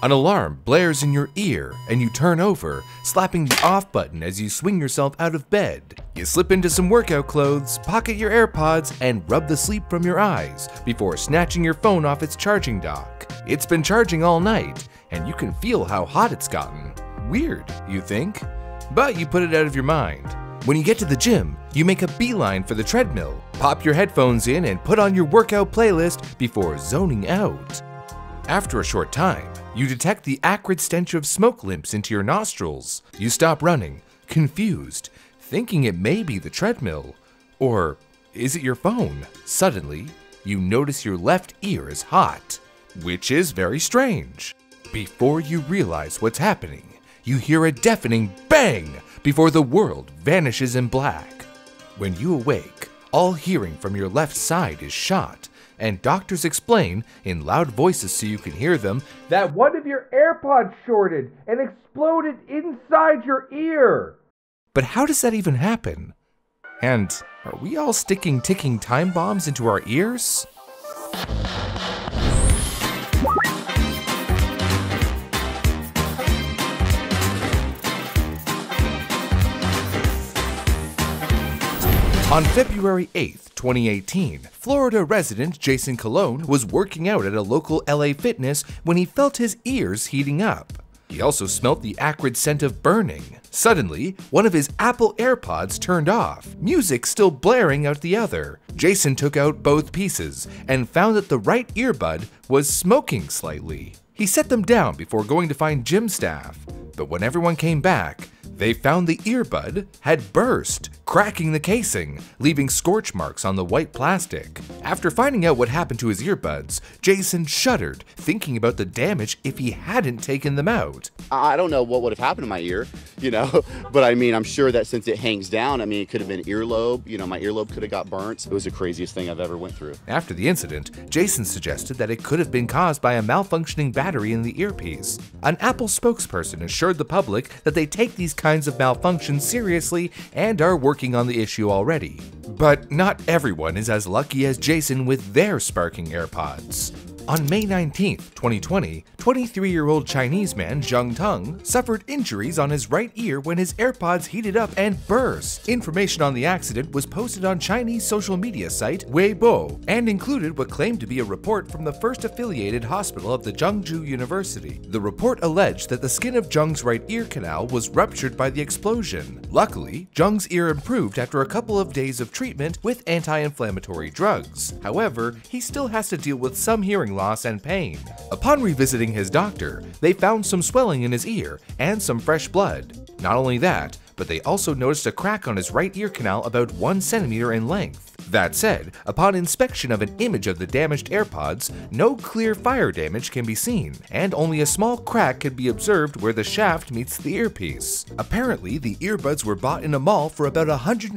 An alarm blares in your ear and you turn over, slapping the off button as you swing yourself out of bed. You slip into some workout clothes, pocket your AirPods, and rub the sleep from your eyes before snatching your phone off its charging dock. It's been charging all night, and you can feel how hot it's gotten. Weird, you think? But you put it out of your mind. When you get to the gym, you make a beeline for the treadmill, pop your headphones in, and put on your workout playlist before zoning out. After a short time, you detect the acrid stench of smoke limps into your nostrils. You stop running, confused, thinking it may be the treadmill. Or is it your phone? Suddenly, you notice your left ear is hot, which is very strange. Before you realize what's happening, you hear a deafening bang before the world vanishes in black. When you awake, all hearing from your left side is shot, and doctors explain, in loud voices so you can hear them, that one of your AirPods shorted and exploded inside your ear. But how does that even happen? And are we all sticking ticking time bombs into our ears? On February 8, 2018, Florida resident Jason Colon was working out at a local LA Fitness when he felt his ears heating up. He also smelt the acrid scent of burning. Suddenly, one of his Apple AirPods turned off, music still blaring out the other. Jason took out both pieces and found that the right earbud was smoking slightly. He set them down before going to find gym staff, but when everyone came back, they found the earbud had burst, cracking the casing, leaving scorch marks on the white plastic. After finding out what happened to his earbuds, Jason shuddered, thinking about the damage if he hadn't taken them out. I don't know what would have happened to my ear, but I mean, I'm sure that since it hangs down, it could have been earlobe, my earlobe could have got burnt. It was the craziest thing I've ever went through. After the incident, Jason suggested that it could have been caused by a malfunctioning battery in the earpiece. An Apple spokesperson assured the public that they take these kinds of malfunctions seriously and are working on the issue already. But not everyone is as lucky as Jason with their sparking AirPods. On May 19, 2020, 23-year-old Chinese man Jung Tung suffered injuries on his right ear when his AirPods heated up and burst. Information on the accident was posted on Chinese social media site Weibo and included what claimed to be a report from the first affiliated hospital of the Zhengzhou University. The report alleged that the skin of Jung's right ear canal was ruptured by the explosion. Luckily, Jung's ear improved after a couple of days of treatment with anti-inflammatory drugs. However, he still has to deal with some hearing loss and pain. Upon revisiting his doctor, they found some swelling in his ear and some fresh blood. Not only that, but they also noticed a crack on his right ear canal about 1 centimeter in length. That said, upon inspection of an image of the damaged AirPods, no clear fire damage can be seen, and only a small crack can be observed where the shaft meets the earpiece. Apparently, the earbuds were bought in a mall for about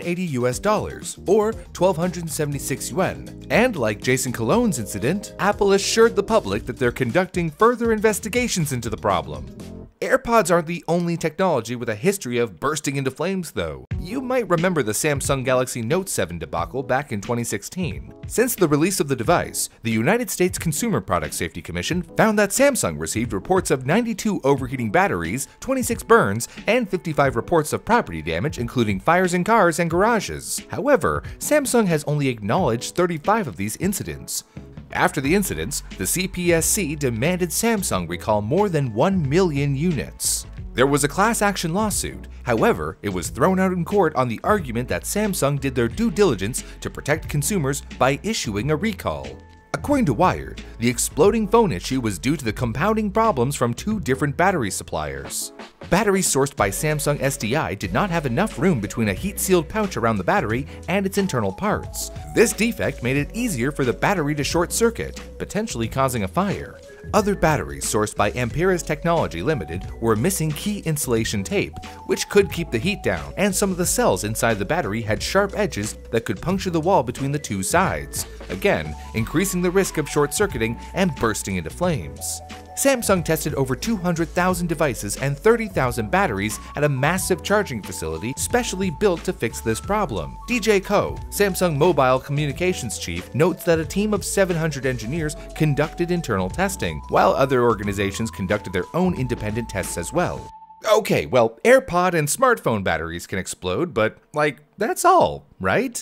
$180 or 1,276 yuan. And like Jason Colon's incident, Apple assured the public that they're conducting further investigations into the problem. AirPods aren't the only technology with a history of bursting into flames though. You might remember the Samsung Galaxy Note 7 debacle back in 2016. Since the release of the device, the United States Consumer Product Safety Commission found that Samsung received reports of 92 overheating batteries, 26 burns, and 55 reports of property damage, including fires in cars and garages. However, Samsung has only acknowledged 35 of these incidents. After the incidents, the CPSC demanded Samsung recall more than 1 million units. There was a class action lawsuit. However, it was thrown out in court on the argument that Samsung did their due diligence to protect consumers by issuing a recall. According to Wired, the exploding phone issue was due to the compounding problems from 2 different battery suppliers. Batteries sourced by Samsung SDI did not have enough room between a heat-sealed pouch around the battery and its internal parts. This defect made it easier for the battery to short circuit, potentially causing a fire. Other batteries sourced by Ampere's Technology Limited were missing key insulation tape, which could keep the heat down, and some of the cells inside the battery had sharp edges that could puncture the wall between the 2 sides, again increasing the risk of short-circuiting and bursting into flames. Samsung tested over 200,000 devices and 30,000 batteries at a massive charging facility specially built to fix this problem. DJ Ko, Samsung Mobile Communications Chief, notes that a team of 700 engineers conducted internal testing, while other organizations conducted their own independent tests as well. Okay, well, AirPod and smartphone batteries can explode, but, that's all, right?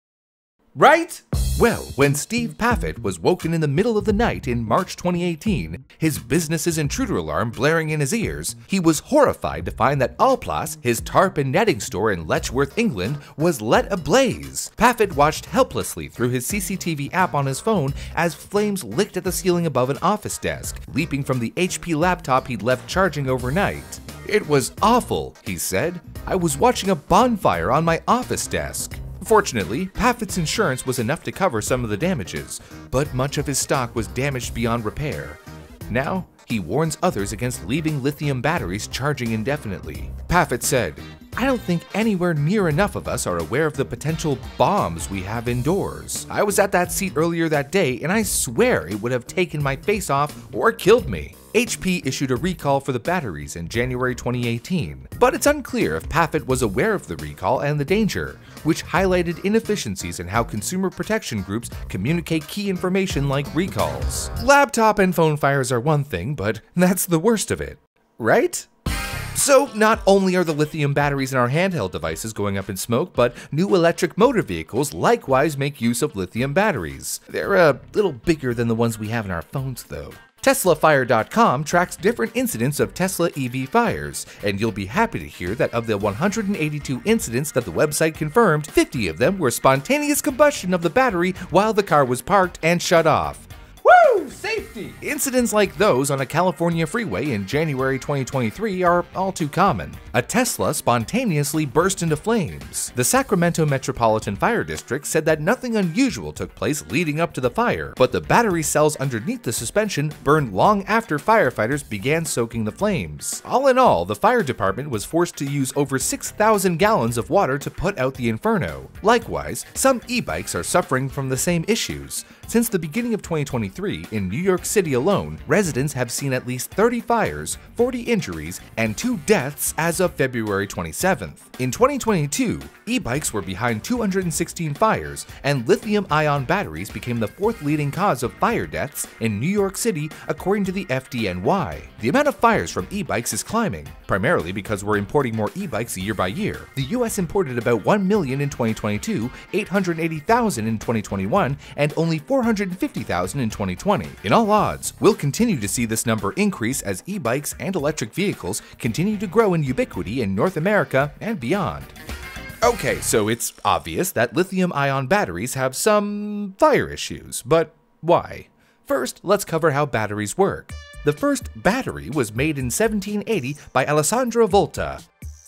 Right? Well, when Steve Paffett was woken in the middle of the night in March 2018, his business's intruder alarm blaring in his ears, he was horrified to find that Allplas, his tarp and netting store in Letchworth, England, was lit ablaze. Paffett watched helplessly through his CCTV app on his phone as flames licked at the ceiling above an office desk, leaping from the HP laptop he'd left charging overnight. "It was awful," he said. "I was watching a bonfire on my office desk." Fortunately, Paffett's insurance was enough to cover some of the damages, but much of his stock was damaged beyond repair. Now, he warns others against leaving lithium batteries charging indefinitely. Paffett said, "I don't think anywhere near enough of us are aware of the potential bombs we have indoors. I was at that seat earlier that day and I swear it would have taken my face off or killed me." HP issued a recall for the batteries in January 2018, but it's unclear if Paffett was aware of the recall and the danger, which highlighted inefficiencies in how consumer protection groups communicate key information like recalls. Laptop and phone fires are one thing, but that's the worst of it, right? So, not only are the lithium batteries in our handheld devices going up in smoke, but new electric motor vehicles likewise make use of lithium batteries. They're a little bigger than the ones we have in our phones, though. TeslaFire.com tracks different incidents of Tesla EV fires, and you'll be happy to hear that of the 182 incidents that the website confirmed, 50 of them were spontaneous combustion of the battery while the car was parked and shut off. Woo! Safety! Incidents like those on a California freeway in January 2023 are all too common. A Tesla spontaneously burst into flames. The Sacramento Metropolitan Fire District said that nothing unusual took place leading up to the fire, but the battery cells underneath the suspension burned long after firefighters began soaking the flames. All in all, the fire department was forced to use over 6,000 gallons of water to put out the inferno. Likewise, some e-bikes are suffering from the same issues. Since the beginning of 2023, in New York City alone, residents have seen at least 30 fires, 40 injuries, and 2 deaths as of February 27th. In 2022, e-bikes were behind 216 fires, and lithium-ion batteries became the 4th leading cause of fire deaths in New York City, according to the FDNY. The amount of fires from e-bikes is climbing, primarily because we're importing more e-bikes year by year. The US imported about 1 million in 2022, 880,000 in 2021, and only 450,000 in 2020. In all odds, we'll continue to see this number increase as e-bikes and electric vehicles continue to grow in ubiquity in North America and beyond. Okay, so it's obvious that lithium-ion batteries have some fire issues, but why? First, let's cover how batteries work. The first battery was made in 1780 by Alessandro Volta.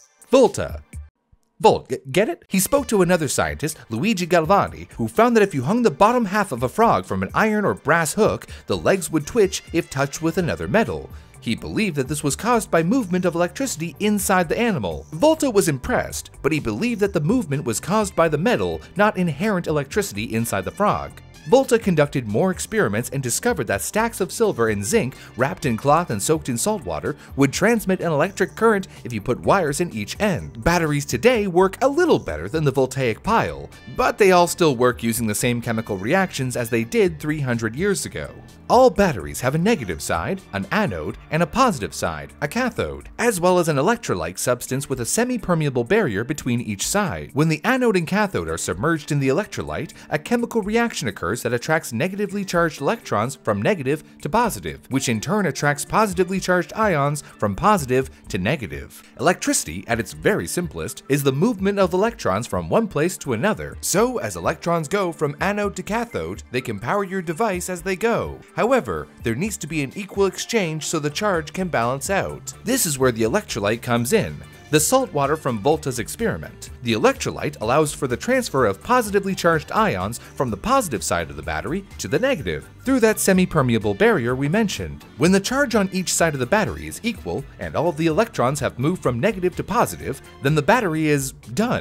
Get it? He spoke to another scientist, Luigi Galvani, who found that if you hung the bottom half of a frog from an iron or brass hook, the legs would twitch if touched with another metal. He believed that this was caused by movement of electricity inside the animal. Volta was impressed, but he believed that the movement was caused by the metal, not inherent electricity inside the frog. Volta conducted more experiments and discovered that stacks of silver and zinc wrapped in cloth and soaked in salt water would transmit an electric current if you put wires in each end. Batteries today work a little better than the voltaic pile, but they all still work using the same chemical reactions as they did 300 years ago. All batteries have a negative side, an anode, and a positive side, a cathode, as well as an electrolyte substance with a semi-permeable barrier between each side. When the anode and cathode are submerged in the electrolyte, a chemical reaction occurs that attracts negatively charged electrons from negative to positive, which in turn attracts positively charged ions from positive to negative. Electricity, at its very simplest, is the movement of electrons from one place to another. So, as electrons go from anode to cathode, they can power your device as they go. However, there needs to be an equal exchange so the charge can balance out. This is where the electrolyte comes in. The salt water from Volta's experiment. The electrolyte allows for the transfer of positively charged ions from the positive side of the battery to the negative, through that semi-permeable barrier we mentioned. When the charge on each side of the battery is equal, and all of the electrons have moved from negative to positive, then the battery is done.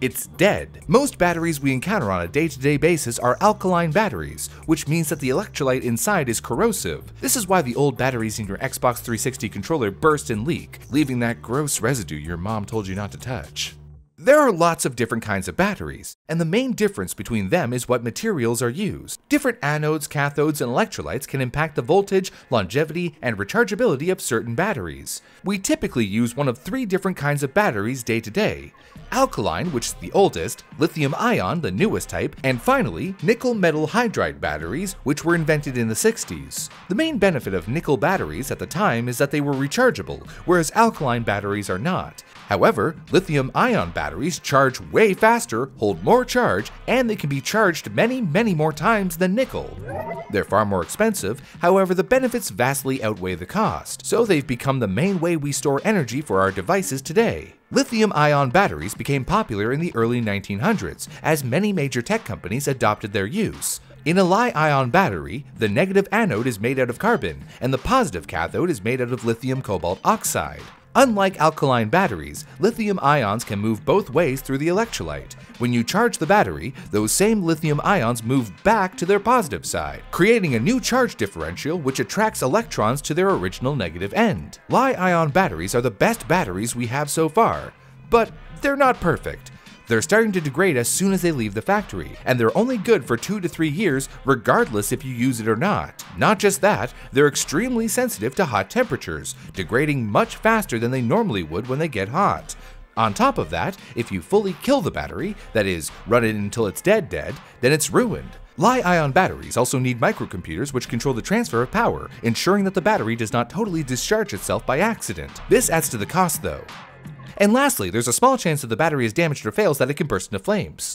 It's dead. Most batteries we encounter on a day-to-day basis are alkaline batteries, which means that the electrolyte inside is corrosive. This is why the old batteries in your Xbox 360 controller burst and leak, leaving that gross residue your mom told you not to touch. There are lots of different kinds of batteries, and the main difference between them is what materials are used. Different anodes, cathodes, and electrolytes can impact the voltage, longevity, and rechargeability of certain batteries. We typically use one of 3 different kinds of batteries day to day: alkaline, which is the oldest, lithium-ion, the newest type, and finally, nickel metal hydride batteries, which were invented in the 60s. The main benefit of nickel batteries at the time is that they were rechargeable, whereas alkaline batteries are not. However, lithium-ion batteries charge way faster, hold more charge, and they can be charged many more times than nickel. They're far more expensive, however the benefits vastly outweigh the cost, so they've become the main way we store energy for our devices today. Lithium-ion batteries became popular in the early 1900s, as many major tech companies adopted their use. In a Li-ion battery, the negative anode is made out of carbon, and the positive cathode is made out of lithium cobalt oxide. Unlike alkaline batteries, lithium ions can move both ways through the electrolyte. When you charge the battery, those same lithium ions move back to their positive side, creating a new charge differential which attracts electrons to their original negative end. Li-ion batteries are the best batteries we have so far, but they're not perfect. They're starting to degrade as soon as they leave the factory, and they're only good for 2 to 3 years regardless if you use it or not. Not just that, they're extremely sensitive to hot temperatures, degrading much faster than they normally would when they get hot. On top of that, if you fully kill the battery, that is, run it until it's dead, then it's ruined. Li-ion batteries also need microcomputers which control the transfer of power, ensuring that the battery does not totally discharge itself by accident. This adds to the cost though. And lastly, there's a small chance that the battery is damaged or fails that it can burst into flames.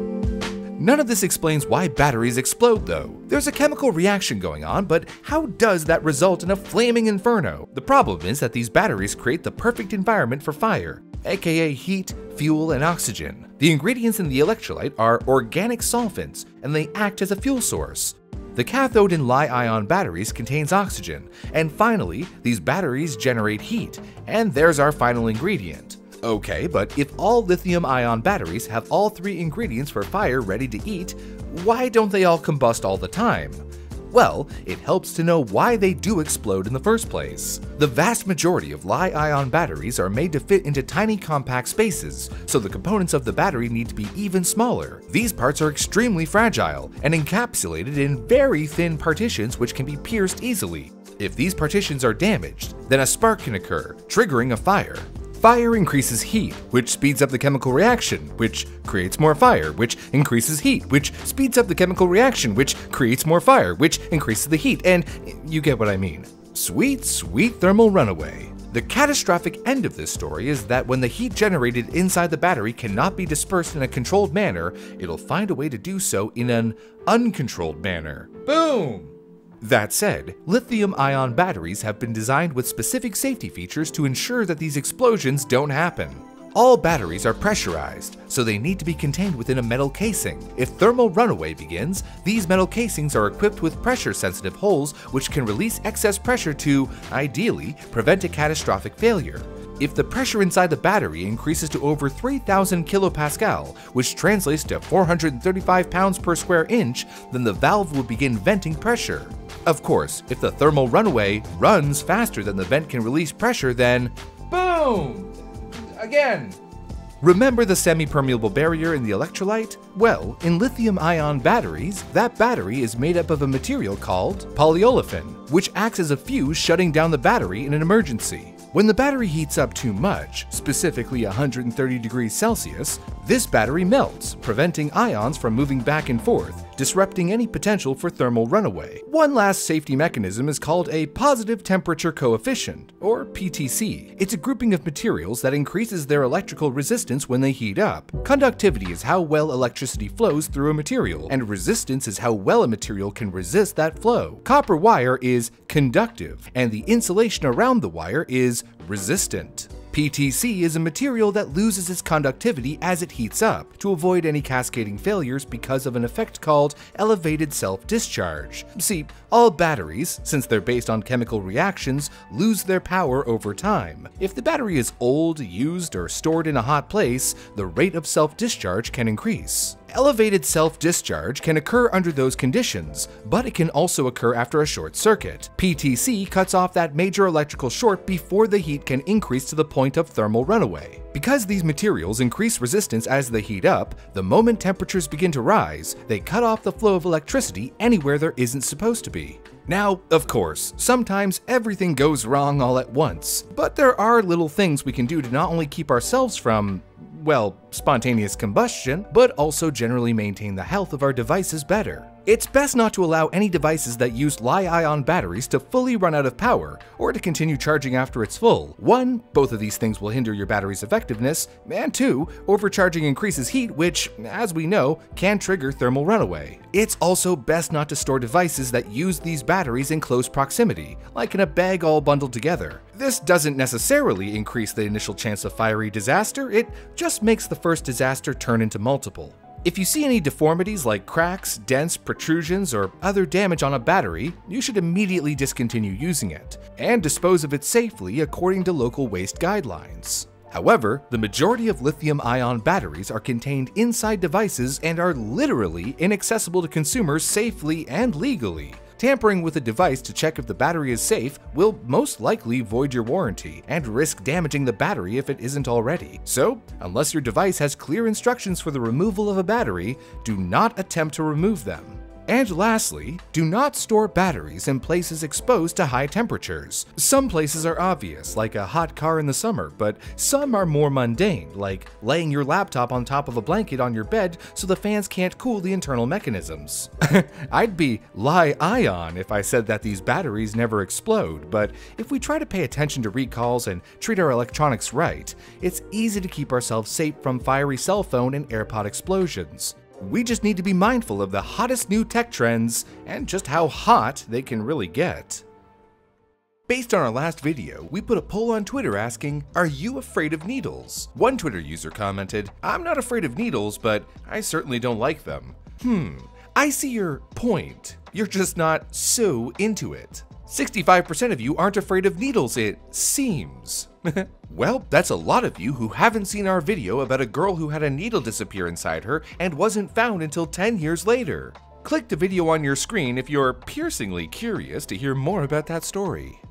None of this explains why batteries explode though. There's a chemical reaction going on, but how does that result in a flaming inferno? The problem is that these batteries create the perfect environment for fire, aka heat, fuel, and oxygen. The ingredients in the electrolyte are organic solvents, and they act as a fuel source. The cathode in Li-ion batteries contains oxygen, and finally, these batteries generate heat, and there's our final ingredient. Okay, but if all lithium-ion batteries have all 3 ingredients for fire ready to eat, why don't they all combust all the time? Well, it helps to know why they do explode in the first place. The vast majority of Li-ion batteries are made to fit into tiny compact spaces, so the components of the battery need to be even smaller. These parts are extremely fragile and encapsulated in very thin partitions which can be pierced easily. If these partitions are damaged, then a spark can occur, triggering a fire. Fire increases heat, which speeds up the chemical reaction, which creates more fire, which increases heat, which speeds up the chemical reaction, which creates more fire, which increases the heat, and you get what I mean. Sweet, sweet thermal runaway. The catastrophic end of this story is that when the heat generated inside the battery cannot be dispersed in a controlled manner, it'll find a way to do so in an uncontrolled manner. Boom! That said, lithium-ion batteries have been designed with specific safety features to ensure that these explosions don't happen. All batteries are pressurized, so they need to be contained within a metal casing. If thermal runaway begins, these metal casings are equipped with pressure-sensitive holes which can release excess pressure to, ideally, prevent a catastrophic failure. If the pressure inside the battery increases to over 3,000 kilopascal, which translates to 435 pounds per square inch, then the valve will begin venting pressure. Of course, if the thermal runaway runs faster than the vent can release pressure, then boom! Again! Remember the semi-permeable barrier in the electrolyte? Well, in lithium-ion batteries, that battery is made up of a material called polyolefin, which acts as a fuse shutting down the battery in an emergency. When the battery heats up too much, specifically 130 degrees Celsius, this battery melts, preventing ions from moving back and forth, disrupting any potential for thermal runaway. One last safety mechanism is called a positive temperature coefficient, or PTC. It's a grouping of materials that increases their electrical resistance when they heat up. Conductivity is how well electricity flows through a material, and resistance is how well a material can resist that flow. Copper wire is conductive, and the insulation around the wire is resistant. PTC is a material that loses its conductivity as it heats up to avoid any cascading failures because of an effect called elevated self-discharge. See, all batteries, since they're based on chemical reactions, lose their power over time. If the battery is old, used, or stored in a hot place, the rate of self-discharge can increase. Elevated self-discharge can occur under those conditions, but it can also occur after a short circuit. PTC cuts off that major electrical short before the heat can increase to the point of thermal runaway. Because these materials increase resistance as they heat up, the moment temperatures begin to rise, they cut off the flow of electricity anywhere there isn't supposed to be. Now, of course, sometimes everything goes wrong all at once, but there are little things we can do to not only keep ourselves from, well, spontaneous combustion, but also generally maintain the health of our devices better. It's best not to allow any devices that use Li-ion batteries to fully run out of power or to continue charging after it's full. 1, both of these things will hinder your battery's effectiveness, and 2, overcharging increases heat, which, as we know, can trigger thermal runaway. It's also best not to store devices that use these batteries in close proximity, like in a bag all bundled together. This doesn't necessarily increase the initial chance of fiery disaster, it just makes the first disaster turn into multiple. If you see any deformities like cracks, dents, protrusions, or other damage on a battery, you should immediately discontinue using it, and dispose of it safely according to local waste guidelines. However, the majority of lithium-ion batteries are contained inside devices and are literally inaccessible to consumers safely and legally. Tampering with a device to check if the battery is safe will most likely void your warranty and risk damaging the battery if it isn't already. So, unless your device has clear instructions for the removal of a battery, do not attempt to remove them. And lastly, do not store batteries in places exposed to high temperatures. Some places are obvious, like a hot car in the summer, but some are more mundane, like laying your laptop on top of a blanket on your bed so the fans can't cool the internal mechanisms. I'd be Li-ion if I said that these batteries never explode, but if we try to pay attention to recalls and treat our electronics right, it's easy to keep ourselves safe from fiery cell phone and AirPod explosions. We just need to be mindful of the hottest new tech trends and just how hot they can really get. Based on our last video, we put a poll on Twitter asking, "Are you afraid of needles?" One Twitter user commented, "I'm not afraid of needles, but I certainly don't like them." I see your point. You're just not so into it. 65% of you aren't afraid of needles, it seems. Well, that's a lot of you who haven't seen our video about a girl who had a needle disappear inside her and wasn't found until 10 years later. Click the video on your screen if you're piercingly curious to hear more about that story.